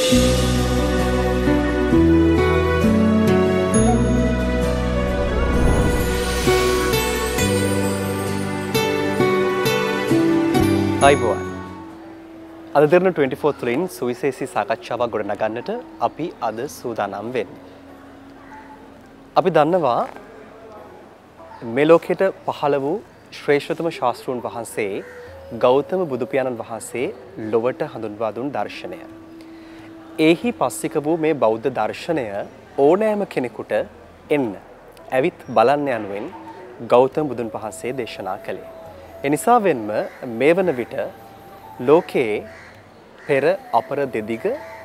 අයිබෝන් අද දින 24 තුලින් සුවිශේෂී සාකච්ඡාවක් ගොඩනගන්නට අපි අද සූදානම් වෙන්නේ. අපි දන්නවා මේ ලෝකෙට පහළ වූ ශ්‍රේෂ්ඨතම ශාස්ත්‍රූන් වහන්සේ ගෞතම බුදු පියාණන් වහන්සේ ලොවට හඳුන්වා දුන් දර්ශනය. ඒහි පස්සික වූ මේ බෞද්ධ දර්ශනය ඕනෑම කෙනෙකුට එන්න, ඇවිත් බලන්න යනුවෙන් ගෞතම බුදුන් වහන්සේ දේශනා කළේ. එනිසා වෙන්ම මේ වන විට ලෝකයේ පෙර අපර දෙදිග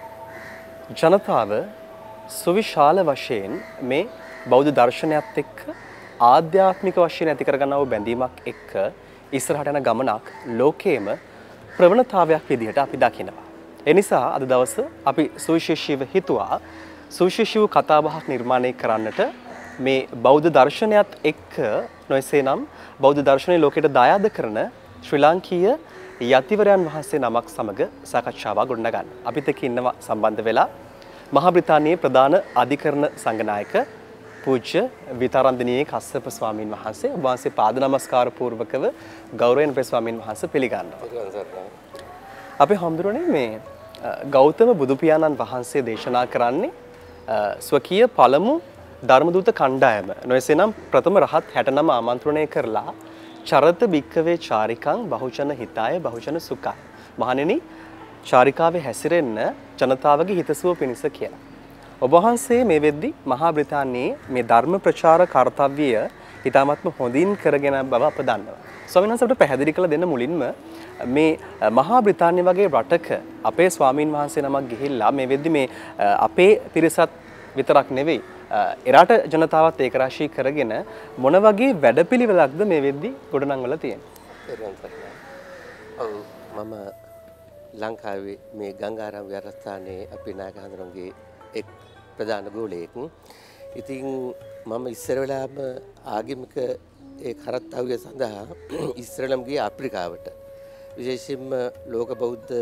ජනතාව සුවිශාල වශයෙන් මේ බෞද්ධ දර්ශනයත් එක්ක ආධ්‍යාත්මික වශයෙන් ඇති කරගන්නා වූ බැඳීමක් එක්ක ඉස්සරහට යන ගමනක් ලෝකයේම ප්‍රවණතාවයක් විදිහට අපි දකිනවා. ඒ නිසා අද දවස අපි සුවිශේෂීව හිතුවා සුවිශේෂීව කතාබහක් නිර්මාණය කරන්නට මේ බෞද්ධ දර්ශනයත් එක්ක නොයසේනම් බෞද්ධ දර්ශනය ලෝකයට දායාද කරන ශ්‍රී ලාංකීය යතිවරයන් වහන්සේ නමක් සමග සාකච්ඡාවක් ගොඩනගන්න. අපිත් එක්ක ඉන්නවා සම්බන්ධ වෙලා මහා බ්‍රිතාන්‍යයේ ප්‍රධාන අධිකරණ සංඝනායක පූජ්‍ය විතරන්දනීය කස්සප ස්වාමීන් වහන්සේ. ඔබ වහන්සේ පාද නමස්කාර පූර්වකව ගෞරවයෙන් අපේ ස්වාමීන් වහන්සේ පිළිගන්නවා. අපි හඳුරන්නේ මේ ගෞතම බුදු පියාණන් වහන්සේ දේශනා කරන්නේ ස්වකීය පළමු ධර්මදූත කණ්ඩායම නොයසේනම් ප්‍රථම රහත් 69 ආමන්ත්‍රණය කරලා චරත භික්කවේ චාරිකං බහුජන හිතාය බහුජන සුඛාය. මහණෙනි චාරිකාවේ හැසිරෙන්න ජනතාවගේ හිතසුව පිණිස කියලා. ඔබ වහන්සේ මේ වෙද්දි මහා බ්‍රිතාන්‍යයේ මේ ධර්ම ප්‍රචාර කාර්යය ඊටාත්ම හොඳින් කරගෙන බව අප දන්නවා. ස්වාමීන් වහන්සේ අපිට පැහැදිලි කරලා දෙන්න මුලින්ම මේ මහා බ්‍රිතාන්‍ය වගේ රටක අපේ ස්වාමීන් වහන්සේ නමක් ගිහිල්ලා මේ වෙද්දි මේ අපේ පිරිසත් විතරක් නෙවෙයි එරට ජනතාවත් ඒක රාශී කරගෙන මොන වගේ වැඩපිළිවෙලක්ද මේ වෙද්දි ගොඩනංවලා තියෙන්නේ? ඔව් මම ලංකාවේ මේ ගංගාරාම විහාරස්ථානයේ අපේ නායක හඳුරන්ගේ එක් ප්‍රධාන ගෝලයෙක්. ඉතින් මම ඉස්සර වෙලාම ආගමික ඒ කරත්තව්‍ය සඳහා ඉස්සරලම් ගියේ අප්‍රිකාවට. විශේෂයෙන්ම ලෝක බෞද්ධ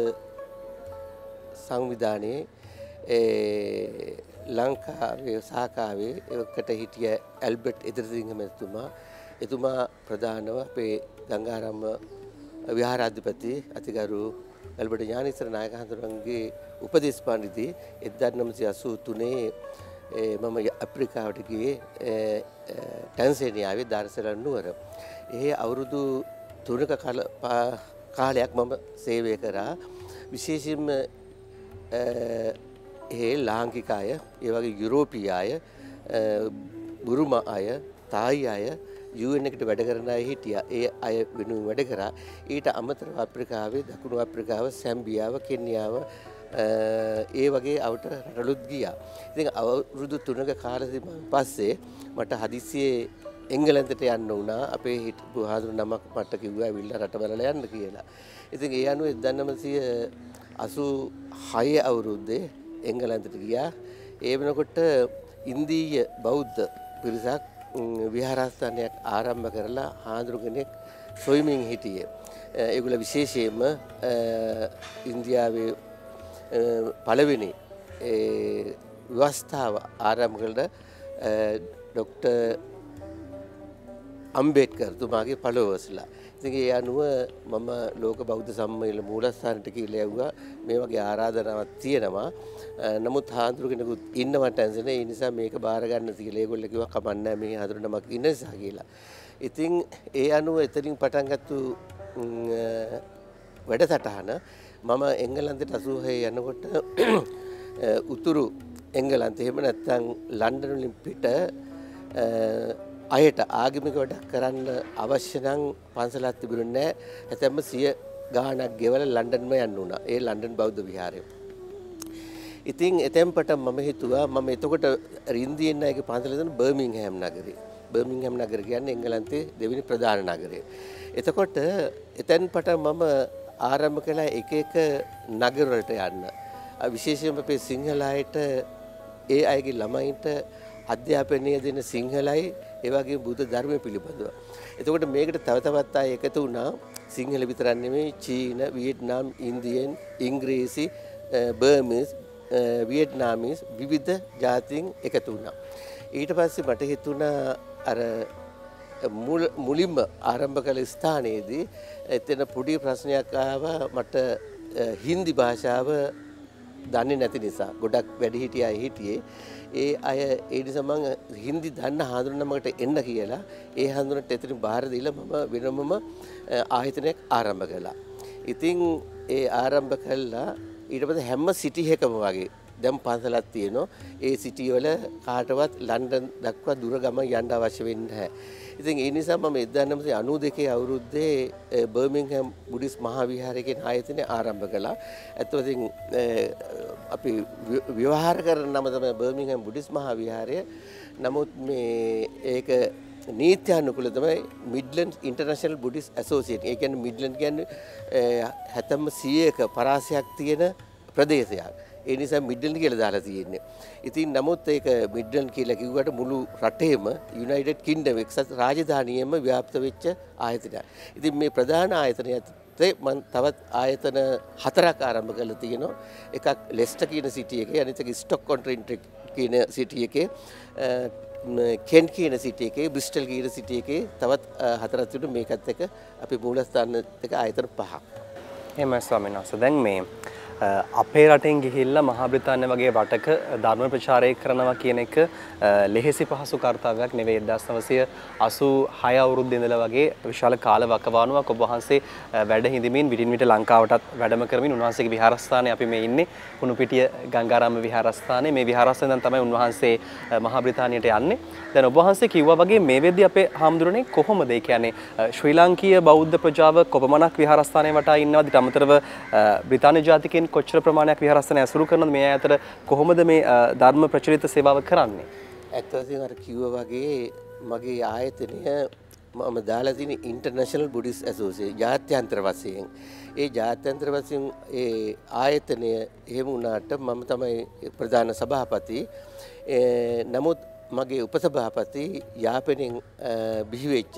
සංවිධානයේ ලංකාවේ සාකාවේ එකට හිටිය ඇල්බර්ට් එදිරිසිංහ මැතිතුමා එතුමා ප්‍රධානව අපේ ගංගාරාම විහාරාධිපති අතිගරු ඇල්බර්ට් ඥානීසර නායක හඳුරන්ගේ උපදේශ පඬිති 1983 මම අප්‍රිකාවට ගියේ ටැන්සේනියාවේ දාර්සලාන් නුවර. එහි අවුරුදු 3ක කාලයක් මම සේවය කරා. විශේෂයෙන්ම ලාංකික අය, ඒ වගේ යුරෝපීය අය, බුරුම අය, තායි අය, UN එකට වැඩ කරන අය හිටියා. ඒ අය වෙනුවෙන් වැඩ කරා. ඊට අමතරව අප්‍රිකාවේ, දකුණු අප්‍රිකාව, සැම්බියාව, කෙන්යාව ඒ වගේ අවට රටවලුත් ගියා. ඉතින් අවුරුදු 3ක කාලෙකින් පස්සේ මට හදිස්සියේ එංගලන්තයට යන්න වුණා. අපේ හිටපු හාමුදුරු නමක් මට කිව්වා ඇවිල්ලා රට බලලා යන්න කියලා. ඉතින් ඒ අනුව 1986 අවුරුද්දේ එංගලන්තයට ගියා. ඒ වෙනකොට ඉන්දීය බෞද්ධ පිරිසක් විහාරස්ථානයක් ආරම්භ කරලා හාමුදුරු කෙනෙක් සොයමින් හිටියේ. ඒගොල්ල විශේෂයෙන්ම ඉන්දියාවේ පළවෙනි ව්‍යවස්ථාව ආරම්භ කළ ડોક્ટર අම්බේඩ්කර් තුමාගේ පළවස්ලා. ඉතින් ඒ අනුව මම ලෝක බෞද්ධ සම්මේලන මූලස්ථානට කියලා යවුවා. මේ වගේ ආරාධනාවක් තියෙනවා. නමුත් හාමුදුරු කෙනෙකුත් ඉන්නවා ටැන්සනේ. ඒ නිසා මේක බාර ගන්න කියලා ඒගොල්ලෝ කිව්වා කමන්නේ මේ හාමුදුරු නමක් ඉන්න නිසා කියලා. ඉතින් ඒ අනුව එතනින් පටන් ගත්තු වැඩසටහන මම එංගලන්තයට 86 යනකොට උතුරු එංගලන්ත එහෙම නැත්නම් ලන්ඩන් වලින් පිට අයට ආගමික වැඩක් කරන්න අවශ්‍ය නම් පන්සලක් තිබුණේ නැහැ. හැතැම්ම 100 ගාණක් ගෙවලා ලන්ඩන්ම යන්න උනා. ඒ ලන්ඩන් බෞද්ධ විහාරය. ඉතින් එතෙන්පට මම හිතුවා මම එතකොට ඉන්දියන් අයගේ පන්සල දෙන බර්මින්ගහම් නගරේ. බර්මින්ගහම් නගර කියන්නේ එංගලන්තයේ දෙවෙනි ප්‍රධාන නගරය. එතකොට එතෙන්පට මම ආරම්භ කළා එක එක නගර වලට යන්න. විශේෂයෙන්ම අපේ සිංහල අයට ඒ අයගේ ළමයින්ට අධ්‍යාපනය දෙන සිංහලයි ඒ වගේ බුද්ධ ධර්මය පිළිබඳව. එතකොට මේකට තව තවත් අය එකතු වුණා. සිංහල විතරක් නෙමෙයි චීන, වියට්නාම්, ඉන්දියන්, ඉංග්‍රීසි, බර්මීස් වියට්නාමීස් විවිධ ජාතීන් එකතු වුණා. ඊට පස්සේ මට හිතුණා අර මුලින්ම ආරම්භ කළ ස්ථානයේදී එතන පොඩි ප්‍රශ්නයක් ආවා මට හින්දි භාෂාව දන්නේ නැති නිසා ගොඩක් වැඩිහිටිය අය හිටියේ ඒ අය ඒ නිසා මම හින්දි දන්න හඳුනනමකට එන්න කියලා ඒ හඳුනට එතන බාර දීලා මම වෙනමම ආයතනයක් ආරම්භ කළා. ඉතින් ඒ ආරම්භ කළා ඊට පස්සේ හැම සිටි එකම වගේ දැන් පන්සලක් තියෙනවා. ඒ සිටි වල කාටවත් ලන්ඩන් දක්වා දුර ගමන් යන්න අවශ්‍ය වෙන්නේ නැහැ. ඉතින් ඒ නිසා මම 1992 අවුරුද්දේ බර්මින්ගම් බුද්දිස් මහාවිහාරය කියන ආයතනය ආරම්භ කළා. ඇත්තටම අපි ව්‍යවහාර කරන නම තමයි බර්මින්ගම් බුද්දිස් මහාවිහාරය. නමුත් මේ ඒක නීත්‍යානුකූල තමයි මිඩ්ලන්ඩ් ඉන්ටර්නැෂනල් බුද්දිස් ඇසෝසියේෂන්. ඒ කියන්නේ මිඩ්ලන්ඩ් කියන්නේ 70%ක පරාසයක් තියෙන ප්‍රදේශයක්. ඒ නිසා මිඩ්ලන්ඩ් කියලා දාලා තියෙන්නේ. ඉතින් නමුත් ඒක මිඩ්ලන්ඩ් කියලා කිව්වට මුළු රටේම යුනයිටඩ් කින්ග්ඩම් එක්සත් රාජධානියෙම ව්‍යාප්ත වෙච්ච ආයතනයක්. ඉතින් මේ ප්‍රධාන ආයතනයත් මම තවත් ආයතන 4ක් ආරම්භ කරලා තියෙනවා. එකක් ලෙස්ටර් කියන සිටි එකේ, අනිත් එක ස්ටොක්-ඔන්-ට්‍රෙන්ට් කියන සිටි එකේ, කෙන්ට් කියන සිටි එකේ, බ්‍රිස්ටල් කියන සිටි එකේ තවත් 4ක් තිබුණා. මේකත් එක අපි මූලස්ථාන එක ආයතන 5ක්. එහෙමයි ස්වාමීන් වහන්සේ. දැන් මේ අපේ රටෙන් ගිහිල්ලා මහා බ්‍රිතාන්‍ය වගේ රටක ධර්ම ප්‍රචාරය කරනවා කියන එක ලෙහෙසි පහසු කාර්යයක් නෙවෙයි. 1986 අවුරුද්දේ ඉඳලා වගේ විශාල කාල වකවානුවක් ඔබ වහන්සේ වැඩ හිඳමින් විටින් විට ලංකාවටත් වැඩම කරමින් උන්වහන්සේගේ විහාරස්ථානයේ අපි මේ ඉන්නේ කුණුපිටිය ගංගාරාම විහාරස්ථානයේ. මේ විහාරස්ථානයෙන් තමයි උන්වහන්සේ මහා බ්‍රිතාන්‍යයට යන්නේ. දැන් ඔබ වහන්සේ කිව්වා වගේ මේ වෙද්දී අපේ හාමුදුරනේ කොහොමද ඒ කියන්නේ ශ්‍රී ලාංකීය බෞද්ධ ප්‍රජාව කොපමණක් විහාරස්ථානයේ වටා ඉන්නවද? ඊට අමතරව බ්‍රිතාන්‍ය ජාතිකයන් කොච්චර ප්‍රමාණයක් විහාරස්ථාන ඇසුරු කරනවද? මේ අතර කොහොමද මේ ධර්ම ප්‍රචලිත සේවාව කරන්නේ? ඇත්තටම අර කිව්වා වගේ මගේ ආයතනය මම දාලා තියෙන ඉන්ටර්නැෂනල් බුද්දිස් ඇසෝසියේෂන් ජාත්‍යන්තර වශයෙන්. ඒ ජාත්‍යන්තර වශයෙන් ඒ ආයතනය එහෙම වුණාට මම තමයි ප්‍රධාන සභාපති. නමුත් මගේ උපසභාපති යාපනයෙන් බිහි වෙච්ච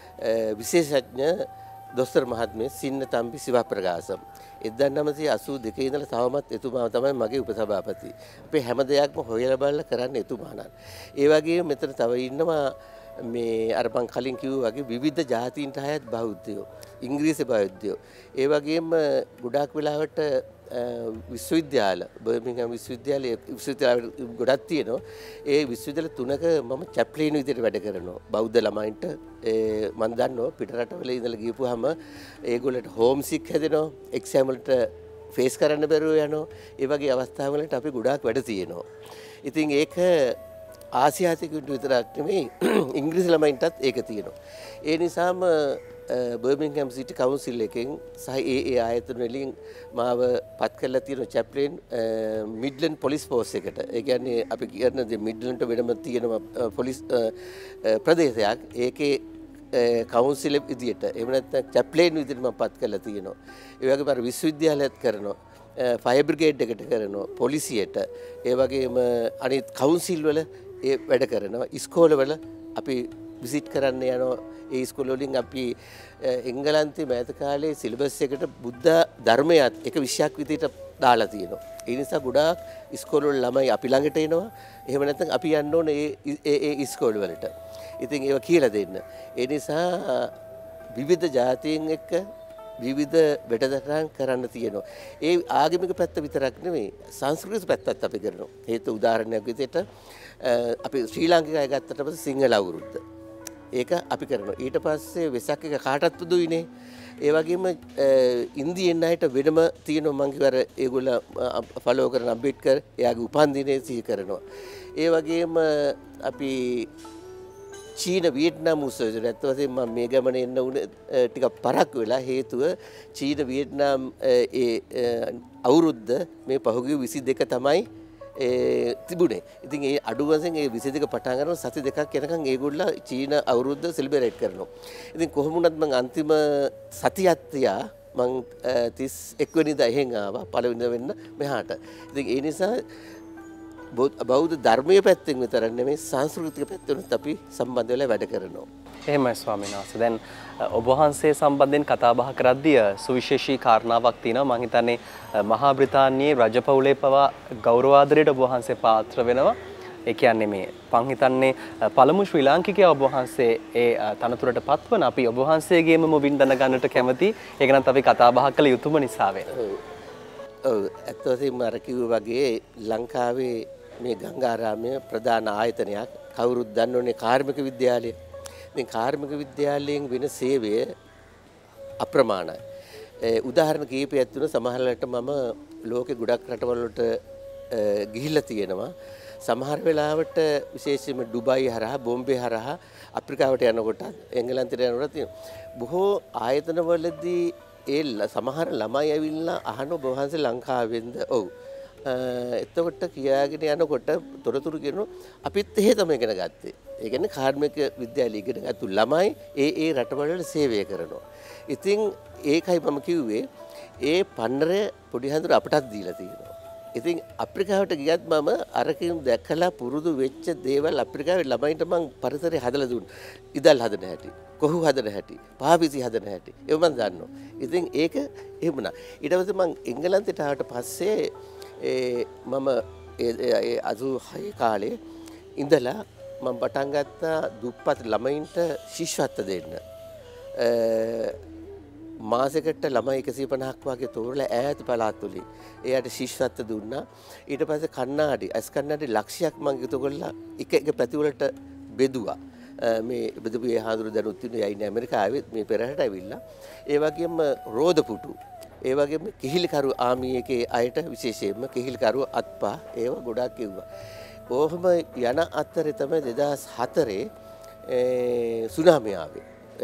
විශේෂඥ දොස්තර මහත්මිය සින්නතම්බි සිවප්‍රකාශම්. 1982 ඉඳලා තවමත් එතුමා තමයි මගේ උපසභාපති. අපේ හැම දෙයක්ම හොයලා බලලා කරන්නේ එතුමා නම්. ඒ වගේම මෙතන තව ඉන්නවා මේ අර මං කලින් කිව්වා වගේ විවිධ ජාතීන්ට අයත් බෞද්ධයෝ, ඉංග්‍රීසි බෞද්ධයෝ. ඒ වගේම ගොඩාක් වෙලාවට විශ්වවිද්‍යාල බර්මින්ගම් විශ්වවිද්‍යාලය ගොඩක් තියෙනවා. ඒ විශ්වවිද්‍යාල 3ක මම චැප්ලින් විදිහට වැඩ කරනවා. බෞද්ධ ළමයින්ට මම දන්නවා පිටරටවල ඉඳලා ගිහපුවාම ඒගොල්ලන්ට හෝම් සික් හැදෙනවා, එක්සෑම් වලට ෆේස් කරන්න බැරුව යනවා. ඒ වගේ අවස්ථාවලට අපි ගොඩාක් වැඩ තියෙනවා. ඉතින් ඒක ආසියාතිකුන්ට විතරක් නෙමෙයි ඉංග්‍රීසි ළමයින්ටත් ඒක තියෙනවා. ඒ නිසාම බර්මින්ගම් සිටි කවුන්සිල් එකෙන් සහ ඒ ආයතන වලින් මාව පත් කරලා තියෙන චැප්ලින් මිඩ්ලන්ඩ් පොලිස් ෆෝස් එකට. ඒ කියන්නේ අපි කියන මිඩ්ලන්ඩ්ට වෙනම තියෙන පොලිස් ප්‍රදේශයක්. ඒකේ කවුන්සිල් විදියට එහෙම නැත්නම් චැප්ලින් විදියට මම පත් කරලා තියෙනවා. ඒ වගේම අර විශ්වවිද්‍යාලයත් කරනවා. ෆයර් බ්‍රිගේඩ් එකට කරනවා, පොලිසියට, ඒ වගේම අනිත් කවුන්සිල් වල ඒ වැඩ කරනවා. ඉස්කෝලවල අපි විසිට් කරන්න යනවා. ඒ ඉස්කෝල වලින් අපි එංගලන්තේ මෑත කාලේ සිලබස් එකට බුද්ධ ධර්මයත් එක විෂයක් විදිහට දාලා තියෙනවා. ඒ නිසා ගොඩාක් ඉස්කෝල වල ළමයි අපි ළඟට එනවා. එහෙම නැත්නම් අපි යන්න ඕනේ ඒ ඉස්කෝල වලට. ඉතින් ඒවා කියලා දෙන්න. ඒ නිසා විවිධ ජාතීන් එක්ක විවිධ වැඩසටහන් කරන්න තියෙනවා. ඒ ආගමික පැත්ත විතරක් නෙමෙයි සංස්කෘතික පැත්තත් අපි කරනවා. හේතු උදාහරණයක් විදිහට අපි ශ්‍රී ලාංකිකය ගත්තට පස්සේ සිංහල අවුරුද්ද. ඒක අපි කරනවා. ඊට පස්සේ වෙසක් එක කාටත් පුදුයිනේ. ඒ වගේම ඉන්දියන් අයට වෙනම තියෙනවා මං කිව්ව අර ඒගොල්ලෝ ෆලෝ කරන අම්බේඩ්කර් එයාගේ උපන්දිනය සිහි කරනවා. ඒ වගේම අපි චීන වියට්නාම් උත්සවයට ඇත්ත වශයෙන්ම මම මේ ගමන එන්න උනේ ටිකක් පරක් වෙලා හේතුව චීන වියට්නාම් ඒ අවුරුද්ද මේ පහුගිය 22 තමයි තිබුණේ. ඉතින් ඒ අඩු වශයෙන් ඒ 22 පටන් ගන්න සති දෙකක් යනකම් ඒගොල්ලෝ චීන අවුරුද්ද සෙලිබ්‍රේට් කරනවා. ඉතින් කොහොම වුණත් මම අන්තිම සතියක් තියා මම 31 වෙනිදා එහෙන් ආවා පළවෙනිදා වෙන්න මෙහාට. ඉතින් ඒ නිසා බෞද්ධ ධර්මයේ පැත්තෙන් විතරක් නෙමෙයි සංස්කෘතික පැත්තෙනුත් අපි සම්බන්ධ වෙලා වැඩ කරනවා. එහෙමයි ස්වාමීන් වහන්සේ. දැන් ඔබ වහන්සේ සම්බන්ධයෙන් කතා බහ කරද්දී සුවිශේෂී කාරණාවක් තියෙනවා. මම හිතන්නේ මහා බ්‍රිතාන්‍යයේ රජපෞලේ පවා ගෞරවාදරයට ඔබ වහන්සේ පාත්‍ර වෙනවා. ඒ කියන්නේ මේ මං හිතන්නේ පළමු ශ්‍රී ලාංකිකයා ඔබ වහන්සේ ඒ තනතුරට පත්වන අපි ඔබ වහන්සේගේම මුවින් දැන ගන්නට කැමති. ඒක නම් අපි කතා බහ කළ යුතුම නිසා වෙන. ඔව් ඇත්ත වශයෙන්ම අර කිව්වා වගේ ලංකාවේ මේ ගංගාරාමයේ ප්‍රධාන ආයතනයක් කවුරුත් දන්නෝනේ කාර්මික විද්‍යාලය. මේ කාර්මික විද්‍යාලයෙන් වෙන සේවය අප්‍රමාණයි. උදාහරණ කීපයක් තුන සමහරවිට මම ලෝකේ ගොඩක් රටවල් වලට ගිහිල්ලා තියෙනවා. සමහර වෙලාවට විශේෂයෙන්ම ඩුබයි හරහා බෝම්බේ හරහා අප්‍රිකාවට යනකොට එංගලන්තයට යනකොට බොහෝ ආයතනවලදී ඒ සමහර ළමයි ඇවිල්ලා අහන ඔබ වහන්සේ ලංකාවෙන්ද? ඔව්. එතකොට කියාගෙන යනකොට තොරතුරු කියනවා අපිත් එහෙ තමයි ඉගෙන ගත්තේ. ඒ කියන්නේ කාර්මික විද්‍යාලය ඉගෙන ගත්තු ළමයි ඒ රටවල වල සේවය කරනවා. ඉතින් ඒකයි මම කිව්වේ ඒ පන්නරය පොඩි හඳුර අපටත් දීලා තියෙනවා. ඉතින් අප්‍රිකාවට ගියත් මම අරකින් දැකලා පුරුදු වෙච්ච දේවල් අප්‍රිකාවේ ළමයින්ට මම පරිසරය හදලා දුන්නා. ඉදල් හදන හැටි, කොහු හදන හැටි, පාපිසි හදන හැටි. ඒක මම දන්නවා. ඉතින් ඒක එහෙම නා. ඊට පස්සේ මම එංගලන්තයට ආවට පස්සේ මම 86 කාලේ ඉඳලා මම පටන් ගත්තා දුප්පත් ළමයින්ට ශිෂ්‍යත්ව දෙන්න. මාසෙකට ළමයි 150ක් වගේ තෝරලා ඈත පළාත් වලින් එයාට ශිෂ්‍යත්ව දුන්නා. ඊට පස්සේ කන්නාඩි අස් කන්නාඩි ලක්ෂයක් මම එකතු කරලා එක පැති වලට බෙදුවා. මේ බෙදපු ඒ හාඳුරු දැනුත් ඉන්නේ යයිනේ ඇමරිකාවේ මේ පෙරහැරට ඇවිල්ලා. ඒ වගේම රෝදපුටු ඒ වගේම කිහිලිකරු ආමි එකේ අයට විශේෂයෙන්ම කිහිලිකරු අත්පා ඒව ගොඩක් කිව්වා. ඔහොම යන අතරේ තමයි 2004 සුනාමිය ආවේ.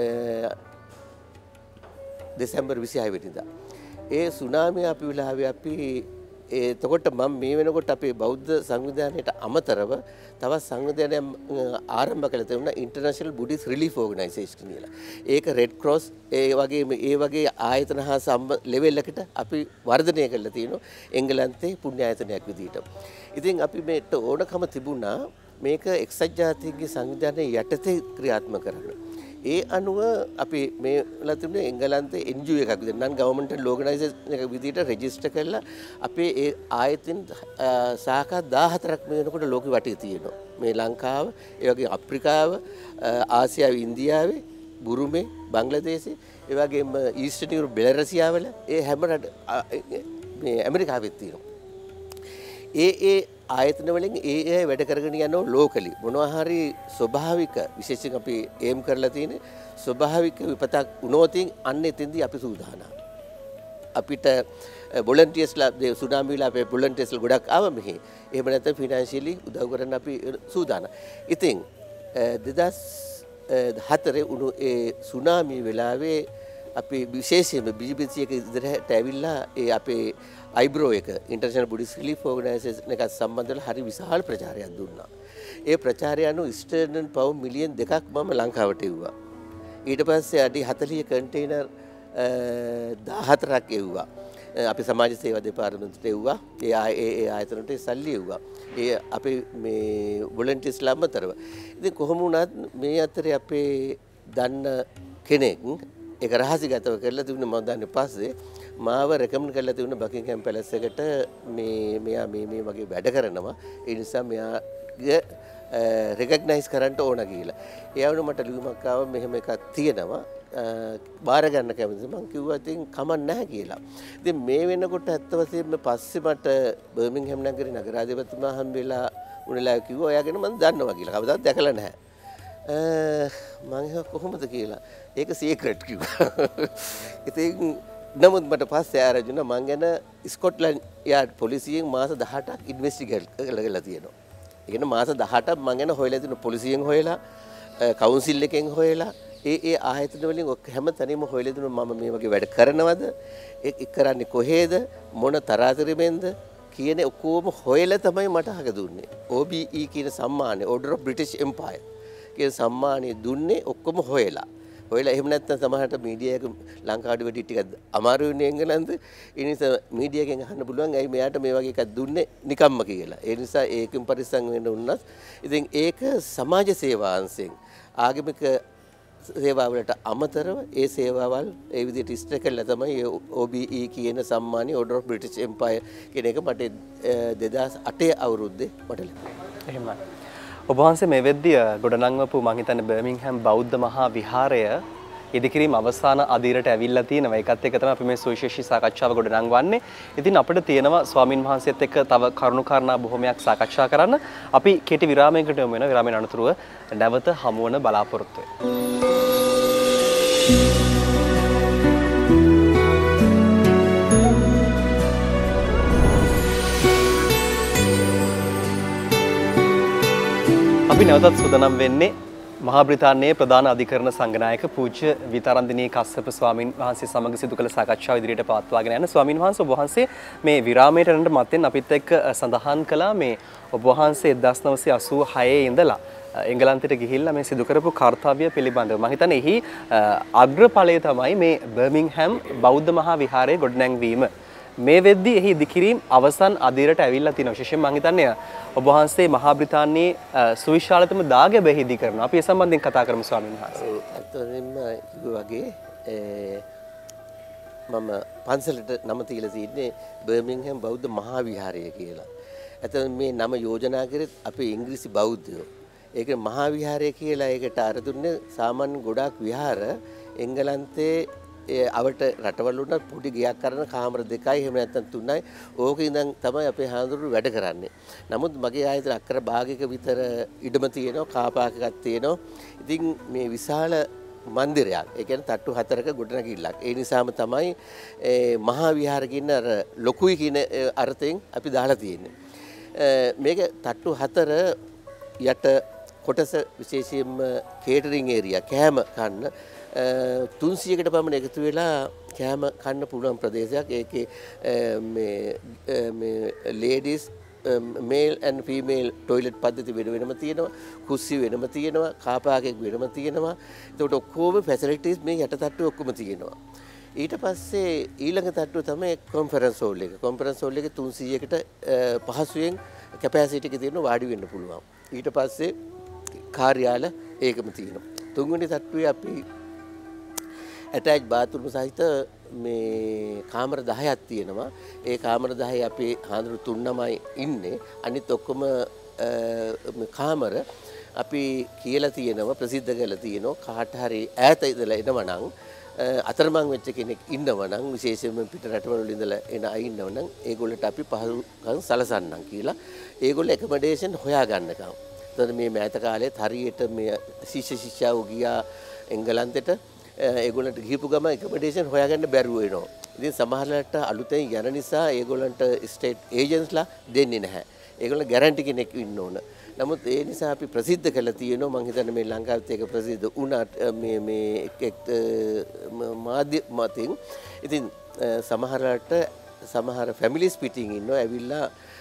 දෙසැම්බර් 26 වෙනිදා. ඒ සුනාමිය අපි වෙලාවේ අපි එතකොට මම මේ වෙනකොට අපේ බෞද්ධ සංවිධානයට අමතරව තවත් සංවිධානයක් ආරම්භ කළ තිබුණා ඉන්ටර්නැෂනල් බුද්දිස් රිලීෆ් ඕගනයිසේෂන් කියලා. ඒක රෙඩ් ක්‍රොස් ඒ වගේ ආයතන හා ලෙවල් එකට අපි වර්ධනය කරලා තියෙනවා එංගලන්තේ පුණ්‍ය ආයතනයක් විදිහට. ඉතින් අපි මේට ඕනකම තිබුණා මේක එක්සත් ජාතීන්ගේ සංවිධානයේ යටතේ ක්‍රියාත්මක කරන්න. ඒ අනුව අපි මේ ලතිබුණේ එංගලන්තේ NGO එකක් විදිහට නන් ගවර්න්මන්ටල් ඕගනයිසේෂන් එකක් විදිහට රෙජිස්ටර් කරලා අපේ ඒ ආයතන සාඛා 14ක් මේ වෙනකොට ලෝකෙ වටේ තියෙනවා. මේ ලංකාව, ඒ වගේ අප්‍රිකාව, ආසියාවේ, ඉන්දියාවේ, බුරුමේ, බංග්ලාදේශේ, ඒ වගේම ඊස්ටර්න් යුරෝප් බෙලරසියාවල ඒ හැම රට මේ ඇමරිකාවෙත් තියෙනවා. ඒ ආයතන වලින් ඒ වැඩ කරගෙන යනවා ලෝකලි මොනවා හරි ස්වභාවික විශේෂයෙන් අපි ඒම් කරලා තියෙන ස්වභාවික විපතක් වුණොතින් අන්න එතෙන්දී අපි සූදානම්. අපිට වොලන්ටියර්ස්ලා සුනාමි වල අපේ වොලන්ටියර්ස්ලා ගොඩක් ආවා මෙහි. එහෙම නැත්නම් ෆිනෑන්ෂියලි උදව් කරන්න අපි සූදානම්. ඉතින් 2004 උණු ඒ සුනාමි වෙලාවේ අපි විශේෂයෙන්ම BBC එක ඉදිරියට ඇවිල්ලා ඒ අපේ අයිබ්‍රෝ එක ඉන්ටර්නැෂනල් බුද්දිස් රිලීෆ් ඕගනයිසේෂන් එකත් සම්බන්ධ වෙලා හරි විශාල ප්‍රචාරයක් දුන්නා. ඒ ප්‍රචාරය අනුව ස්ටර්ලින් පවුන්ඩ් මිලියන් 2ක් මම ලංකාවට එව්වා. ඊට පස්සේ අඩි 40 කන්ටේනර් 14ක් එව්වා. අපි සමාජ සේවා දෙපාර්තමේන්තුවට එව්වා. ඒ ආයතනට සල්ලි එව්වා. ඒ අපේ මේ වොලන්ටියර්ස්ලා අමතරව. ඉතින් කොහොම වුණත් මේ අතරේ අපේ දන්න කෙනෙක් ඒක රහසිගතව කරලා තිබුණේ මම දන්නේ පස්සේ මාව රෙකමන්ඩ් කරලා තිබුණේ බකින්ගම් පැලස් එකට මෙයා මේ වගේ වැඩ කරනවා ඒ නිසා මෙයාගේ රෙකග්නයිස් කරන්න ඕන කියලා. ඒ වුණ මට ලියුමක් ආවා මෙහෙම එකක් තියෙනවා බාර ගන්න කැමතිද මම කිව්වා ඉතින් කමක් නැහැ කියලා. ඉතින් මේ වෙනකොට ඇත්ත වශයෙන්ම පස්සේ මට බර්මින්ගම් නගරේ නගරාධිපතිතුමා හම්බෙලා උණලා කිව්වා ඔයාගෙන මම දන්නවා කියලා. කවදාවත් දැකලා නැහැ. මම කොහොමද කියලා ඒක සීක්‍රට් කිව්වා. ඉතින් නමුත් මට පස්සේ ආරජුන මං ගැන ස්කොට්ලන්ඩ් යාඩ් පොලිසියෙන් මාස 18ක් ඉන්වෙස්ටිගේට් කරලා තියෙනවා. ඒ කියන්නේ මාස 18ක් මං ගැන හොයලා තියෙන පොලිසියෙන් හොයලා කවුන්සිල් එකෙන් හොයලා ඒ ආයතන වලින් හැම තැනම හොයලා දෙනවා මම මේ වගේ වැඩ කරනවද ඒක කරන්නේ කොහේද මොන තරාතිරෙමෙන්ද කියන ඔක්කොම හොයලා තමයි මට අහක දුන්නේ. OBE කියන සම්මානය Order of British Empire කියන සම්මානය දුන්නේ ඔක්කොම හොයලා. ඔයලා එහෙම නැත්නම් සමහරට මීඩියා එක ලංකාවට වැඩි ටිකක් අමාරු වෙන්නේ එංගලන්තේ. ඒ නිසා මීඩියා එකෙන් අහන්න පුළුවන් ඇයි මෙයාට මේ වගේ එකක් දුන්නේ නිකම්ම කියලා. ඒ නිසා ඒකෙන් පරිස්සම් වෙන්න උනත් ඉතින් ඒක සමාජ සේවා අංශයෙන් ආගමික සේවාවලට අමතරව ඒ සේවාවල් ඒ විදිහට ඉස්තර කළා තමයි OBE කියන සම්මානීය Order of British Empire කියන එක මට 2008 අවුරුද්දේ මට ලැබුණා. එහෙමයි. ඔබ වහන්සේ මේ වෙද්දී ගොඩනංවපු මං හිතන්නේ බර්මින්ගම් බෞද්ධ මහා විහාරය ඉදිකිරීම අවසාන අදියරට ඇවිල්ලා තියෙනවා. ඒකත් එක්ක තමයි අපි මේ සුවිශේෂී සාකච්ඡාව ගොඩනංවන්නේ. ඉතින් අපිට තියෙනවා ස්වාමින් වහන්සේත් එක්ක තව කරුණු කාරණා බොහොමයක් සාකච්ඡා කරන්න. අපි කෙටි විරාමයකට යමු වෙනවා. විරාමයෙන් අනතුරුව නැවත හමු වන බලාපොරොත්තු වෙනවා. අපි නැවතත් සූදානම් වෙන්නේ මහා බ්‍රිතාන්‍යයේ ප්‍රධාන අධිකරණ සංඝනායක පූජ්‍ය විතරන්දිනී කස්සප ස්වාමින් වහන්සේ සමග සිදු කළ සාකච්ඡාව ඉදිරියට පවත්වාගෙන යන ස්වාමින් වහන්සේ ඔබ වහන්සේ මේ විරාමයට යනට මත්තෙන් අපිත් එක්ක සඳහන් කළා මේ ඔබ වහන්සේ 1986 ඉඳලා එංගලන්තයට ගිහිල්ලා මේ සිදු කරපු කාර්යය පිළිබඳව මම හිතන්නේ එහි අග්‍රඵලය තමයි මේ බර්මින්ගම් බෞද්ධ මහා විහාරයේ ගොඩනැංවීම. මේ වෙද්දී එහි ඉදිකිරීම අවසන් අදියරට ඇවිල්ලා තියෙනවා. විශේෂයෙන් මම හිතන්නේ ඔබ වහන්සේ මහා බ්‍රිතාන්‍යයේ සුවිශාලතම දාගැබ එහි ඉදි කරනවා. අපි ඒ සම්බන්ධයෙන් කතා කරමු ස්වාමීන් වහන්සේ. ඇත්තටම වගේ මම පන්සලට නම තියලා තියෙන්නේ බර්මින්ගම් බෞද්ධ මහා විහාරය කියලා. ඇත්තටම මේ නම යෝජනා කරේ අපේ ඉංග්‍රීසි බෞද්ධයෝ. ඒක මහා විහාරය කියලා ඒකට අර දුන්නේ සාමාන්‍ය ගොඩාක් විහාර එංගලන්තේ අවට රටවල් වලට පොඩි ගයක් කරන කාමර දෙකයි එහෙම නැත්නම් තුනයි ඕක ඉඳන් තමයි අපේ හාමුදුරුවෝ වැඩ කරන්නේ. නමුත් මගේ ආයතන අක්කර භාගයක විතර ඉඩම තියෙනවා කාපාක එකක් තියෙනවා. ඉතින් මේ විශාල මන්දිරයක්. ඒ කියන්නේ තට්ටු 4ක ගොඩනැගිල්ලක්. ඒ නිසාම තමයි මහා විහාර කියන අර ලොකුයි කියන අර්ථයෙන් අපි දාලා තියෙන්නේ. මේක තට්ටු 4 යට කොටස විශේෂයෙන්ම කේටරින් ඒරියා කෑම කන්න 300කට පමණ එකතු වෙලා කෑම කන්න පුළුවන් ප්‍රදේශයක්. ඒකේ මේ ladies male and female toilet පද්ධති වෙන වෙනම තියෙනවා. කුස්සිය වෙනම තියෙනවා. කාපාකයක් වෙනම තියෙනවා. ඒකට ඔක්කොම ෆැසිලිටිස් මේ යට තට්ටුවේ ඔක්කොම තියෙනවා. ඊට පස්සේ ඊළඟ තට්ටුව තමයි කොන්ෆරන්ස් හෝල් එක. කොන්ෆරන්ස් හෝල් එකේ 300කට පහසුවෙන් කැපැසිටි එක තියෙනවා වාඩි වෙන්න පුළුවන්. ඊට පස්සේ කාර්යාල ඒකම තියෙනවා. තුන්වෙනි තට්ටුවේ අපි ඇටච් බාත්රූම් සහිත මේ කාමර 10ක් තියෙනවා. ඒ කාමර 10 අපේ හාමුදුරු තුන්නමයි ඉන්නේ. අනිත් ඔක්කොම කාමර අපි කියලා තියෙනවා ප්‍රසිද්ධ කරලා තියෙනවා. කාට හරි ඈත ඉඳලා එනවා නම් අතරමං වෙච්ච කෙනෙක් ඉන්නවා නම් විශේෂයෙන්ම පිට රටවල ඉඳලා එන අය ඉන්නවා නම් ඒගොල්ලන්ට අපි පහසුකම් සලසන්නම් කියලා ඒගොල්ලෝ ඇකොමඩේෂන් හොයා ගන්නකම්. එතන මේ මෑත කාලෙත් හරියට මේ ශිෂ්‍යයෝ ගියා එංගලන්තෙට ඒගොල්ලන්ට ගිහපු ගම ඇකොමඩේෂන් හොයාගන්න බැරුව වෙනවා. ඉතින් සමහරවිට අලුතෙන් යන නිසා ඒගොල්ලන්ට ස්ටේට් ඒජන්ට්ස්ලා දෙන්නේ නැහැ. ඒගොල්ලෝ ගැරන්ටි කෙනෙක් ඉන්න ඕන. නමුත් ඒ නිසා අපි ප්‍රසිද්ධ කළා තියෙනවා මම හිතන්නේ මේ ලංකාවත් ඒක ප්‍රසිද්ධ වුණාට මේ එක් මාධ්‍ය මතින් ඉතින් සමහරවිට සමහර ෆැමිලිස් පිටින් ඉන්නවා ඇවිල්ලා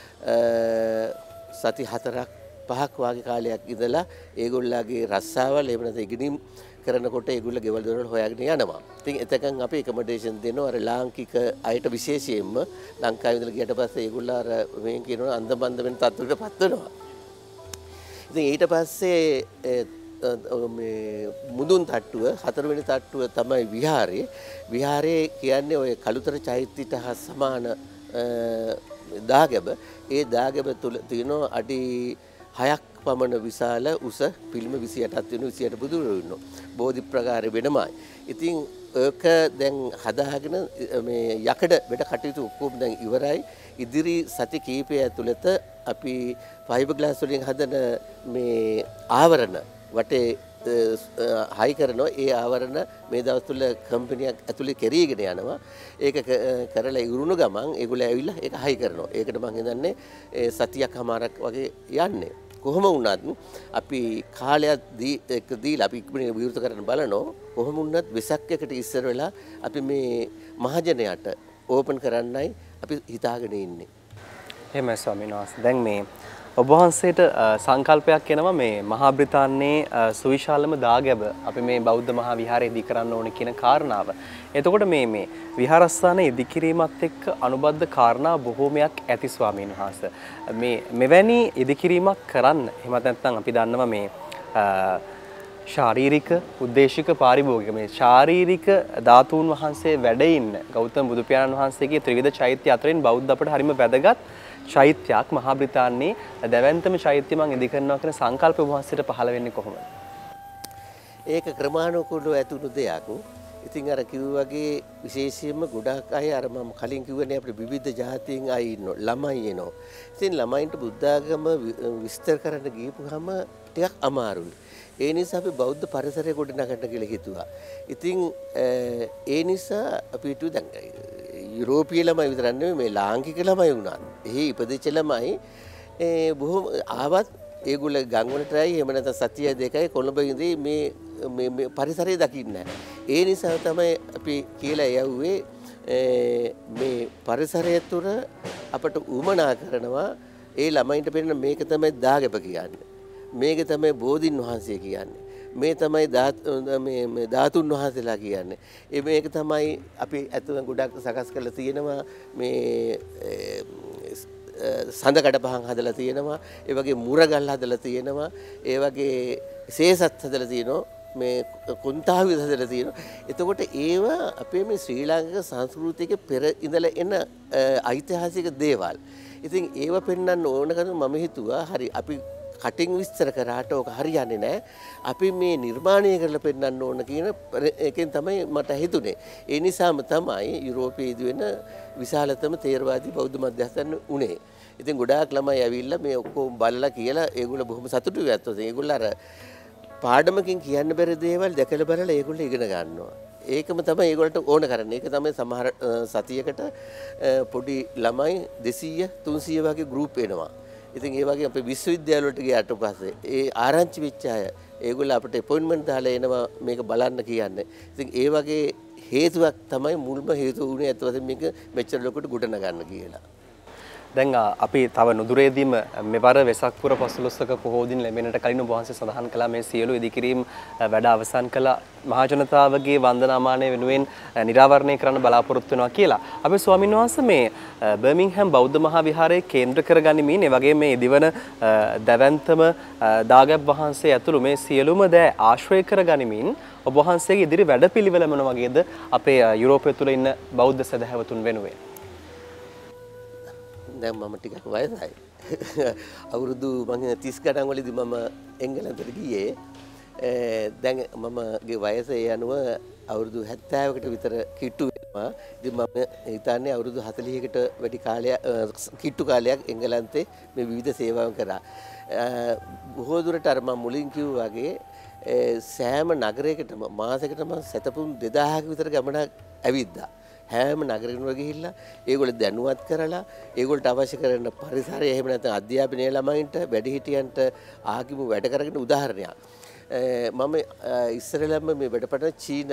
සති 4ක් 5ක් වගේ කාලයක් ඉඳලා ඒගොල්ලන්ගේ රස්සාවල් එහෙම නැත්නම් ඉගෙනීම් කරනකොට ඒගොල්ලෝ ගෙවල් දොරවල් හොයාගෙන යනවා. ඉතින් එතකන් අපි එකමඩේෂන් දෙනවා අර ලාංකික අයට විශේෂයෙන්ම ලංකාවේ ඉඳලා ගියට පස්සේ ඒගොල්ලෝ අර මේ කියනවා අන්දමන්ද වෙන තත්ත්වයකටපත් වෙනවා. ඉතින් ඊට පස්සේ මේ මුදුන් තට්ටුව 4 වෙනි තට්ටුව තමයි විහාරේ. විහාරේ කියන්නේ ඔය කලුතර චෛත්‍යයට හා සමාන දාගැබ. ඒ දාගැබ තුල තියෙනවා අඩි 6ක් පමණ විශාල උස පිළිම 28ක් වෙන 28 බුදුරෝ ඉන්නවා. බෝධි ප්‍රකාරය වෙනමයි. ඉතින් ඒක දැන් හදාගෙන මේ යකඩ වැඩ කටයුතු ඔක්කොම දැන් ඉවරයි. ඉදිරි සති කිහිපය ඇතුළත අපි ෆයිබර් ග්ලාස් වලින් හදන මේ ආවරණ වටේ හයි කරනවා. ඒ ආවරණ මේ දවස් තුල කම්පැනියක් ඇතුලේ කෙරීගෙන යනවා. ඒක කරලා ඉවරුණු ගමන් ඒගොල්ලෝ ඇවිල්ලා ඒක හයි කරනවා. ඒකට මම හිතන්නේ සතියක්මාරක් වගේ යන්නේ. කොහොම වුණත් අපි කාලයක් දීලා අපි ඉක්මනින් විවෘත කරන්න බලනවා. කොහොම වුණත් වෙසක් එකට ඉස්සර වෙලා අපි මේ මහජනයාට ඕපන් කරන්නයි අපි හිතාගෙන ඉන්නේ. එහෙමයි ස්වාමීන් වහන්සේ. දැන් මේ ඔබ වහන්සේට සංකල්පයක් එනවා මේ මහා බ්‍රිතාන්‍යයේ සුවිශාලම දාගැබ අපි මේ බෞද්ධ මහා විහාරය ඉදි කරන්න ඕනේ කියන කාරණාව. එතකොට මේ විහාරස්ථාන ඉදි කිරීමත් එක්ක අනුබද්ධ කාරණා බොහෝමයක් ඇති ස්වාමීන් වහන්සේ. මෙවැනි ඉදි කිරීමක් කරන්න එහෙමත් නැත්නම් අපි දන්නවා මේ ශාරීරික උද්දේශික පාරිභෝගික මේ ශාරීරික ධාතුන් වහන්සේ වැඩ ඉන්න ගෞතම බුදු පියාණන් වහන්සේගේ ත්‍රිවිධ චෛත්‍ය අතරින් බෞද්ධ අපට හරිම වැදගත් චෛත්‍යයක් මහා බ්‍රිතාන්‍යයේ දැවැන්තම චෛත්‍ය මං ඉදි කරනවා කියන සංකල්ප වහන්සේට පහළ වෙන්නේ කොහොමද? ඒක ක්‍රමානුකූලව ඇතුළු දෙයක්. ඉතින් අර කිව්වා වගේ විශේෂයෙන්ම ගොඩාක් අය අර මම කලින් කිව්වනේ අපේ විවිධ ජාතීන් අය ඉන්නවා. ළමයි එනවා. ඉතින් ළමයින්ට බුද්ධ ආගම විස්තර කරන්න ගියපුවාම ටිකක් අමාරුයි. ඒ නිසා අපි බෞද්ධ පරිසරය ගොඩනගන්න කියලා හිතුවා. ඉතින් ඒ නිසා අපි හිතුව දැන් යුරෝපීය ළමයි විතරක් නෙමෙයි මේ ලාංකික ළමයි වුණා. එහි ඉපදිච්ච ළමයි බොහොම ආවත් ඒගොල්ලෝ ගම්වලටයි එහෙම නැත්නම් සතිය දෙකයි කොළඹ ඉඳි මේ පරිසරය දකින්නේ. ඒ නිසා තමයි අපි කියලා යවුවේ මේ පරිසරය තුර අපට උමනා කරනවා ඒ ළමයින්ට පෙන්නන මේක තමයි දාගැබ කියන්නේ. මේක තමයි බෝධින් වහන්සේ කියන්නේ. මේ තමයි ධාතුන් වහන්සේලා කියන්නේ. මේක තමයි අපි ඇතුළෙන් ගොඩක් සකස් කරලා තියෙනවා මේ සඳ කඩපහන් හදලා තියෙනවා. ඒ වගේ මුරගල් හදලා තියෙනවා. ඒ වගේ සේසත් හදලා තියෙනවා. මේ කුන්තාවි හදලා තියෙනවා. එතකොට ඒවා අපේ මේ ශ්‍රී ලාංකික සංස්කෘතියේ පෙර ඉඳලා එන ඓතිහාසික දේවල්. ඉතින් ඒව පෙන්වන්න ඕන කරන මම හිතුවා හරි අපි කටින් විස්තර කරාට ඕක හරියන්නේ නැහැ. අපි මේ නිර්මාණය කරලා පෙන්වන්න ඕන කියන එකෙන් තමයි මට හිතුනේ. ඒ නිසාම තමයි යුරෝපයේදී වෙන විශාලතම තේරවාදී බෞද්ධ මධ්‍යස්ථාන උනේ. ඉතින් ගොඩාක් ළමයි ඇවිල්ලා මේ ඔක්කොම බලලා කියලා ඒගොල්ලෝ බොහොම සතුටුයි ඇත්තට. ඒගොල්ලෝ අර පාඩමකින් කියන්න බැරි දේවල් දැකලා බලලා ඒගොල්ලෝ ඉගෙන ගන්නවා. ඒකම තමයි ඒගොල්ලන්ට ඕන කරන්නේ. ඒක තමයි සමහර සතියකට පොඩි ළමයි 200 300 වගේ ගෲප් එනවා. ඉතින් ඒ වගේ අපේ විශ්වවිද්‍යාල වලට ගියාට පස්සේ ඒ ආරංචි වෙච්ච අය ඒගොල්ලෝ අපිට අපොයින්ට්මන්ට් දාලා එනවා මේක බලන්න කියන්නේ. ඉතින් ඒ වගේ හේතුවක් තමයි මුල්ම හේතුව උනේ අතවද මේක මෙච්චර ලොකුට ගොඩනගන්න කියලා. දැන් අපි තව නුදුරේදීම මෙවර වෙසක් පුර පසළොස්වක පොහෝ දින ලැබෙනට කලින් ඔබ වහන්සේ සඳහන් කළා මේ සියලු ඉදිකිරීම් වැඩ අවසන් කළ මහා ජනතාවගේ වන්දනාමානය වෙනුවෙන් නිරාවරණය කරන්න බලාපොරොත්තු වෙනවා කියලා. අපි ස්වාමීන් වහන්සේ මේ බර්මින්ගම් බෞද්ධ මහා විහාරයේ කේන්ද්‍ර කරගනිමින් ඒ වගේ මේ දිවන දැවැන්තම දාගැබ් වහන්සේ ඇතුළු මේ සියලුම දෑ ආශ්‍රය කරගනිමින් ඔබ වහන්සේගේ ඉදිරි වැඩපිළිවෙල මොන වගේද අපේ යුරෝපය තුළ ඉන්න බෞද්ධ සදහැවතුන් වෙනුවෙන්? දැන් මම ටිකක් වයසයි. අවුරුදු මම 30 ගණන් වලදී මම එංගලන්තයට ගියේ. දැන් මමගේ වයස ඒ අනුව අවුරුදු 70කට විතර කිට්ටු වෙනවා. ඉතින් මම හිතන්නේ අවුරුදු 40කට වැඩි කාලයක් කිට්ටු කාලයක් එංගලන්තේ මේ විවිධ සේවාවන් කරා. බොහෝ දුරට අර මම මුලින් කිව්වා වගේ සෑම නගරයකටම මාසයකටම සතපුම් 2000ක විතර ගමනක් ඇවිද්දා. හැම නගරයකම ගිහිල්ලා ඒගොල්ලෝ දැනුවත් කරලා ඒගොල්ලන්ට අවශ්‍ය කරන පරිසරය එහෙම නැත්නම් අධ්‍යාපනයේ ළමයින්ට වැඩිහිටියන්ට ආගම වැඩ කරගෙන උදාහරණයක්. මම ඉස්සරළම මේ වැඩපටන චීන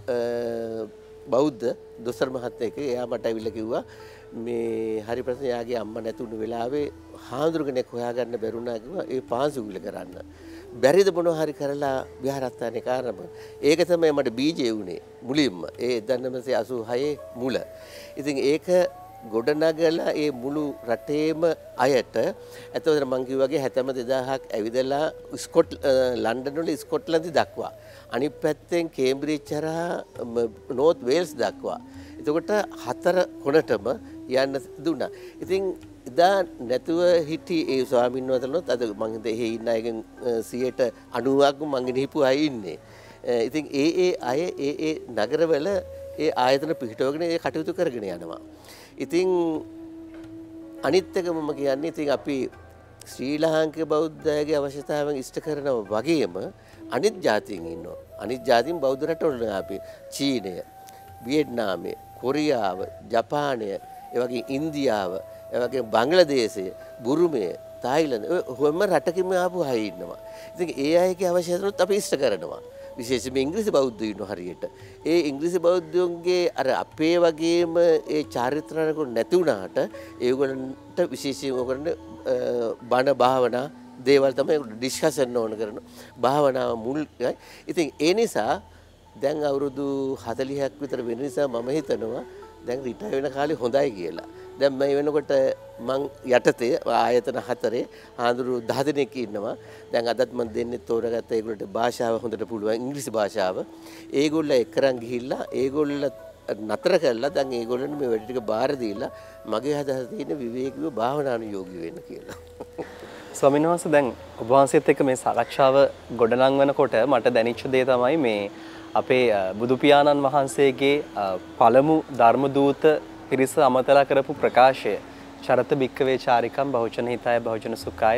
බෞද්ධ දොස්තර මහත්තයෙක් එයා මට ඇවිල්ලා කිව්වා මේ හරි ප්‍රශ්න යාගේ අම්මා නැතුණු වෙලාවේ හාමුදුරු කෙනෙක් හොයාගන්න බැරුණා කිව්වා ඒ පාන්සුවිල කරන්න. බැරිද මොනවා හරි කරලා විහාරස්ථානේ කාරණම. ඒක තමයි මට බීජේ උනේ මුලින්ම. ඒ 1986 මුල. ඉතින් ඒක ගොඩනගලා ඒ මුළු රටේම අයට එතකොට මං කිව්වා වගේ 72000ක් ඇවිදලා ලන්ඩන් වල ස්කොට්ලන්ත දක්වා. අනිත් පැත්තෙන් කේම්බ්‍රිජ් හරහා නෝර්ත් වේල්ස් දක්වා. එතකොට 4 කොනටම යන්න දුන්නා. ඉතින් එදා නැතුව හිටි ඒ ස්වාමීන් වහන්සේලොත් අද මං හිතේ එහෙ ඉන්න අයගෙන් 90%ක් මං හිපු අය ඉන්නේ. ඉතින් ඒ අය ඒ නගරවල ඒ ආයතන පිහිටවගෙන ඒ කටයුතු කරගෙන යනවා. ඉතින් අනිත් එක මම කියන්නේ ඉතින් අපි ශ්‍රී ලාංකික බෞද්ධයගේ අවශ්‍යතාවයන් ඉෂ්ට කරනවා වගේම අනිත් ජාතීන් ඉන්නවා. අනිත් ජාතීන් බෞද්ධ රටවල අපි චීනය, වියට්නාමය, කොරියාව, ජපානය, ඒ වගේ ඉන්දියාව, ඒ වගේ බංග්ලාදේශය, බුරුමය, තායිලන්ත හැම රටකින්ම ආපු අය ඉන්නවා. ඉතින් ඒ අයගේ අවශ්‍යතාවලුත් අපි ඉෂ්ට කරනවා. විශේෂයෙන්ම ඉංග්‍රීසි බෞද්ධයෝ ඉන්න හරියට. ඒ ඉංග්‍රීසි බෞද්ධයන්ගේ අර අපේ වගේම ඒ චාරිත්‍රාක නැති වුණාට ඒගොල්ලන්ට විශේෂයෙන් ඔයගොල්ලන්ට බණ භාවනා දේවල් තමයි ඩිස්කෂන් ඕන කරන භාවනාව මුල්. ඉතින් ඒ නිසා දැන් අවුරුදු 40ක් විතර වෙන නිසා මම හිතනවා දැන් රිටයර් වෙන කාලේ හොඳයි කියලා. දැන් මේ වෙනකොට මං යටතේ ආයතන 4 ආඳුරු 10 දෙනෙක් ඉන්නවා. දැන් අදත් මම දෙන්නේ තෝරගත්ත ඒගොල්ලන්ට භාෂාව හොඳට පුළුවන් ඉංග්‍රීසි භාෂාව. ඒගොල්ලෝ එක්කරන් ගිහිල්ලා ඒගොල්ලෝ නතර කරලා දැන් ඒගොල්ලන්ට මේ වැඩ ටික බාර දීලා මගේ හදහස තියෙන විවේකීව භාවනානුයෝගී වෙන්න කියලා. ස්වාමීන් වහන්සේ දැන් ඔබ වහන්සේත් එක්ක මේ සාකච්ඡාව ගොඩනංවනකොට මට දැනෙච්ච දේ තමයි මේ අපේ බුදු පියාණන් වහන්සේගේ පළමු ධර්ම දූත පිරිස අමතලා කරපු ප්‍රකාශය චරත බික්කවේ චාරිකම් බහුජන හිතාය බහුජන සුඛාය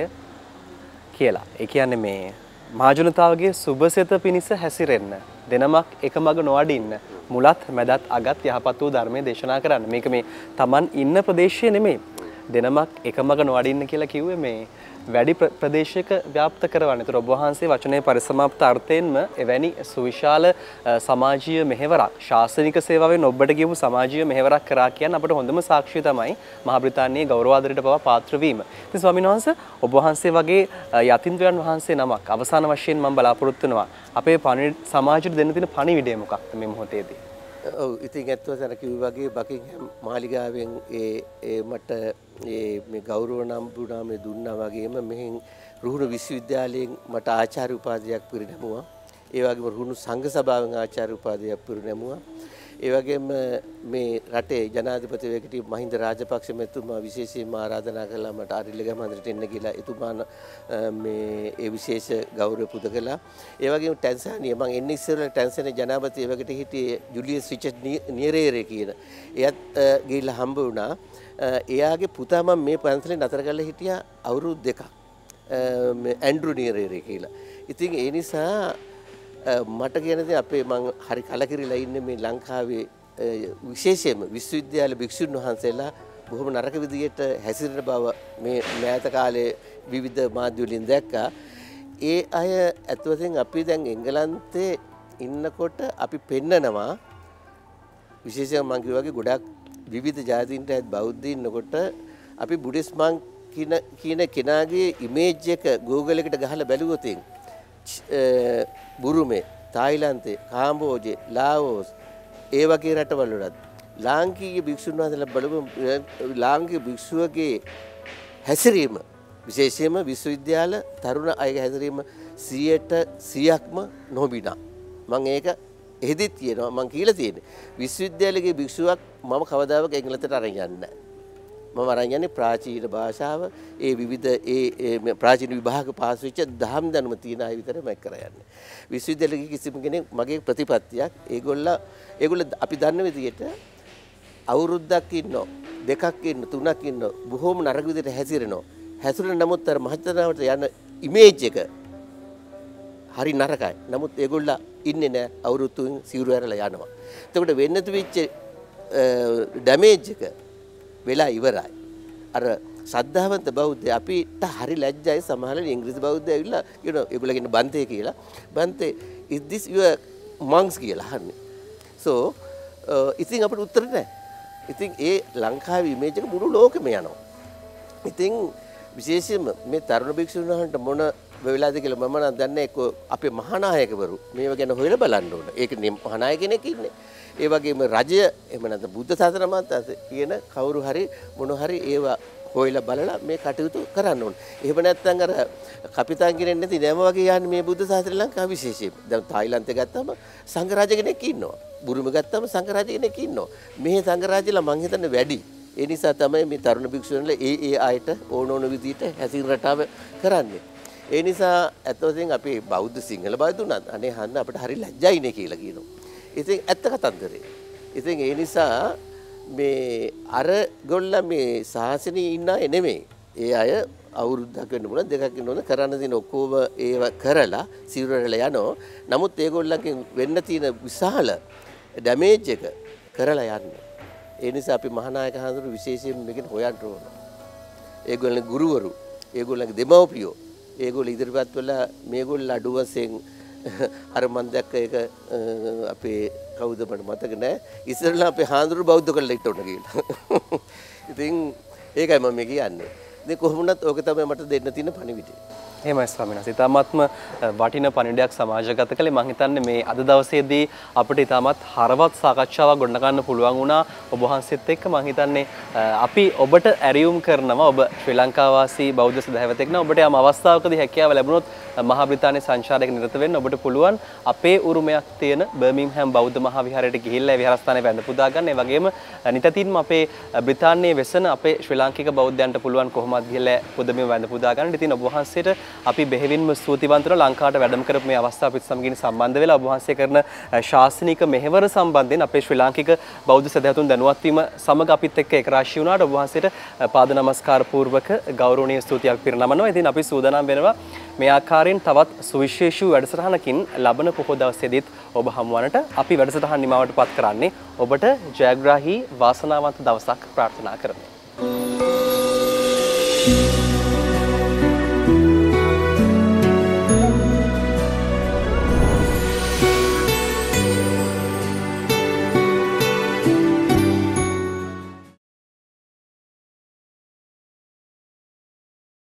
කියලා. ඒ කියන්නේ මේ මහජනතාවගේ සුබසිත පිණිස හැසිරෙන්න දෙනමක් එක මග නොඅඩින්න මුලත් මැදත් අගත් යහපත් වූ ධර්මයේ දේශනා කරන්න. මේක මේ Taman ඉන්න ප්‍රදේශයේ නෙමෙයි. දෙනමක් එක මග නොඅඩින්න කියලා කිව්වේ මේ වැඩි ප්‍රදේශයක ව්‍යාප්ත කරවන්න. ඒතර ඔබ වහන්සේ වචනේ පරිසමාප්ත අර්ථයෙන්ම එවැනි සුවිශාල සමාජීය මෙහෙවරක් ශාසනික සේවාවෙන් ඔබට කියපු සමාජීය මෙහෙවරක් කරා කියන අපිට හොඳම සාක්ෂිය තමයි මහා බ්‍රිතාන්‍යයේ ගෞරවාදරයට පවා පාත්‍ර වීම. ඉතින් ස්වාමීන් වහන්සේ ඔබ වහන්සේ වගේ යතින්ද්‍රයන් වහන්සේ නමක් අවසාන වශයෙන් මම බලාපොරොත්තු වෙනවා අපේ සමාජයට දෙන්න තියෙන පණිවිඩය මොකක්ද මේ මොහොතේදී? ඔව් ඉතින් ඇත්තටම අර කිව්වා වගේ බකින්හම් මාලිගාවෙන් මට මේ ගෞරව නම්බුනාමේ දුන්නා වගේම මෙහෙන් රුහුණු විශ්වවිද්‍යාලයෙන් මට ආචාර්ය උපාධියක් පිරිනැමුවා. ඒ වගේම රුහුණු සංඝ සභාවෙන් ආචාර්ය උපාධියක් පිරිනැමුවා. ඒ වගේම මේ රටේ ජනාධිපතිවරයෙකුට මහින්ද රාජපක්ෂ මැතිතුමා විශේෂයෙන්ම ආරාධනා කළා මට අරිල්ලගම හන්දරට එන්න කියලා. එතුමා මේ ඒ විශේෂ ගෞරව පුද කළා. ඒ වගේම ටැන්සානියා මම එන්නේ ඉස්සෙල්ලා ටැන්සානියා ජනාධිපතිවරයෙකුට හිටියේ ජුලියස් රිචඩ් නියරේරේ කියන. එයත් ගිහිල්ලා හම්බ වුණා. එයාගේ පුතා මම මේ පන්සලේ නතර කරලා හිටියා අවුරුදු 2ක්. ඇන්ඩ්‍රු නියරේරේ කියලා. ඉතින් ඒ නිසා මට කියන්නේ අපේ මං හරි කලකිරිලා ඉන්නේ මේ ලංකාවේ විශේෂයෙන්ම විශ්වවිද්‍යාල භික්ෂුන් වහන්සේලා බොහොම නරක විදියට හැසිරෙන බව මේ මෑත කාලේ විවිධ මාධ්‍ය වලින් දැක්කා. ඒ අය අත්වසින් අපි දැන් එංගලන්තේ ඉන්නකොට අපි පෙන්නනවා විශේෂයෙන්ම මං කිව්වා වගේ ගොඩක් විවිධ ජාතීන්ට බෞද්ධ ඉන්නකොට අපි බුද්දිස් මං කියන කෙනාගේ ඉමේජ් එක Google එකට ගහලා බැලුවොත් බුරුමේ, තායිලන්තේ, කාම්බෝජේ, ලාෝස් ඒ වගේ රටවල් වලත් ලාංකීය භික්ෂුන් වහන්සේලා බලමු ලාංකීය භික්ෂුවගේ හැසිරීම විශේෂයෙන්ම විශ්වවිද්‍යාල තරුණ අයගේ හැසිරීම 100%ක්ම නොබිනා. මම ඒක එහෙදිත් කියනවා මම කියලා තියෙන්නේ. විශ්වවිද්‍යාලයේ භික්ෂුවක් මම කවදාවත් එංගලන්තයට අරන් යන්නේ නැහැ. මම අරන් යන්නේ ප්‍රාචීන භාෂාව ඒ විවිධ ඒ ප්‍රාචීන විභාග පාස් වෙච්ච දහම් දැනුම තියෙන අය විතරයි මම කර යන්නේ. විශ්වවිද්‍යාලයේ කිසිම කෙනෙක් මගේ ප්‍රතිපත්තියක් ඒගොල්ලෝ අපි දන්න විදිහට අවුරුද්දක් ඉන්නෝ දෙකක් ඉන්න තුනක් ඉන්න බොහොම නරක විදිහට හැසිරෙනවා. හැසිරෙන නමුත් අර මහජනතාවට යන ඉමේජ් එක හරි නරකයි. නමුත් ඒගොල්ලෝ ඉන්නේ නැහැ අවුරුදු 3 සිවුරු ඇරලා යනවා. එතකොට වෙන්නතු වෙච්ච ඩැමේජ් එක වෙලා ඉවරයි. අර ශ්‍රද්ධාවන්ත බෞද්ධ අපිට හරි ලැජ්ජයි සමහරවල් ඉංග්‍රීසි බෞද්ධය ඇවිල්ලා කියනවා ඒගොල්ලෝ කියන්නේ බන්තේ කියලා. බන්තේ is this your monks කියලා අහන්නේ. so ඉතින් අපිට උත්තර නැහැ. ඉතින් ඒ ලංකාවේ ඉමේජ් එක මුළු ලෝකෙම යනවා. ඉතින් විශේෂයෙන්ම මේ තරුණ භික්ෂුන් වහන්සේට මොන වෙලාද කියලා මම නම් දන්නේ අපේ මහානායකවරු මේව ගැන හොයලා බලන්න ඕන. ඒක මහානායක කෙනෙක් ඉන්නේ. ඒ වගේම රජය එහෙම නැත්නම් බුද්ධ ශාසන මත කියන කවුරු හරි මොන හරි ඒවා හොයලා බලලා මේ කටයුතු කරන්න ඕන. එහෙම නැත්නම් අර කපිතාන් කෙනෙක් නැති නෑම වගේ යන්නේ මේ බුද්ධ ශාසන ලංකාව විශේෂයෙන්. දැන් තායිලන්තේ ගත්තම සංඝ රාජ කෙනෙක් ඉන්නවා. බුරුම ගත්තම සංඝ රාජ කෙනෙක් ඉන්නවා. මේ සංඝ රාජලා මං හිතන්නේ වැඩි. ඒ නිසා තමයි මේ තරුණ භික්ෂුන්ලා ඒ ආයත ඕන විදිහට හැසිරීම රටාව කරන්නේ. ඒ නිසා අතෝසින් අපි බෞද්ධ සිංහල බෞද්ධුණත් අනේ හන්ද අපිට හරි ලැජ්ජයිනේ කියලා කියනවා. ඉතින් ඇත්ත කතන්දරේ. ඉතින් ඒ නිසා මේ අර ගොල්ල මේ සාසනයේ ඉන්න අය නෙමෙයි. ඒ අය අවුරුද්දක් වෙන්න පුළුවන් දෙකක් වෙන්න ඕන කරන්න තියෙන ඔක්කොම ඒව කරලා සිරුරටලා යනවා. නමුත් ඒගොල්ලන්ගෙන් වෙන්න තියෙන විශාල ඩැමේජ් එක කරලා යන්නේ. ඒ නිසා අපි මහානායක හඳුරු විශේෂයෙන් මේකෙන් හොයන්න ඕන. ඒගොල්ලන්ගේ ගුරුවරු, ඒගොල්ලන්ගේ දෙමව්පියෝ, ඒගොල්ලෝ ඉදිරිපත් වෙලා මේගොල්ලෝ අඩු වශයෙන් අර මන් දැක්ක ඒක අපේ කවුද මට මතක නෑ ඉස්සරලා අපේ හාමුදුරු බෞද්ධ කරලා ඉන්න ඕන කියලා. ඉතින් ඒකයි මම කියන්නේ. ඉතින් කොහොමුණත් ඕක තමයි මට දෙන්න තියෙන පණිවිඩය. එහෙමයි ස්වාමීන් වහන්සේ. ඉතාමත්ම වටින පණිවිඩයක් සමාජගත කළේ. මම හිතන්නේ මේ අද දවසේදී අපිට ඉතාමත් හරවත් සාකච්ඡාවක් ගොඩනගන්න පුළුවන් වුණා ඔබ වහන්සේත් එක්ක. මම හිතන්නේ අපි ඔබට ඇරියුම් කරනවා ඔබ ශ්‍රී ලංකා වාසී බෞද්ධ සදහැවතෙක් නම් ඔබට යම් අවස්ථාවකදී හැකියාව ලැබුණොත් මහා බ්‍රිතාන්‍ය සංචාරයක නිරත වෙන්න ඔබට පුළුවන් අපේ උරුමයක් තියෙන බර්මින්ග්හෑම් බෞද්ධ මහා විහාරයට ගිහිල්ලා විහාරස්ථානයේ වැඳ පුදා ගන්න. ඒ වගේම නිතින්ම අපේ බ්‍රිතාන්‍යයේ වෙසෙන අපේ ශ්‍රී ලාංකික බෞද්ධයන්ට පුළුවන් කොහොමද ගිහිල්ලා පුදබිම වැඳ පුදා ගන්න. ඉතින් ඔබ වහන්සේට අපි බෙහෙවින්ම ස්තුතිවන්ත වෙනවා ලංකාවට වැඩම කරපු මේ අවස්ථාව අපිට සමගින් සම්බන්ධ වෙලා ඔබ වහන්සේ කරන ශාසනික මෙහෙවර සම්බන්ධයෙන් අපේ ශ්‍රී ලාංකික බෞද්ධ සදහතුන් දැනුවත් වීම සමග අපිත් එක්ක එක්රාශී වුණාට ඔබ වහන්සේට පාද නමස්කාර පූර්වක ගෞරවනීය ස්තුතියක් පිරිනමනවා. ඉතින් අපි සූදානම් වෙනවා මේ ආකාරයෙන් තවත් සුවිශේෂී වැඩසටහනකින් ලබන පොහොය දවසේදීත් ඔබ හමුවන්නට. අපි වැඩසටහන නිමවටපත් කරන්නේ ඔබට ජයග්‍රාහී වාසනාවන්ත දවසක් ප්‍රාර්ථනා කරමු.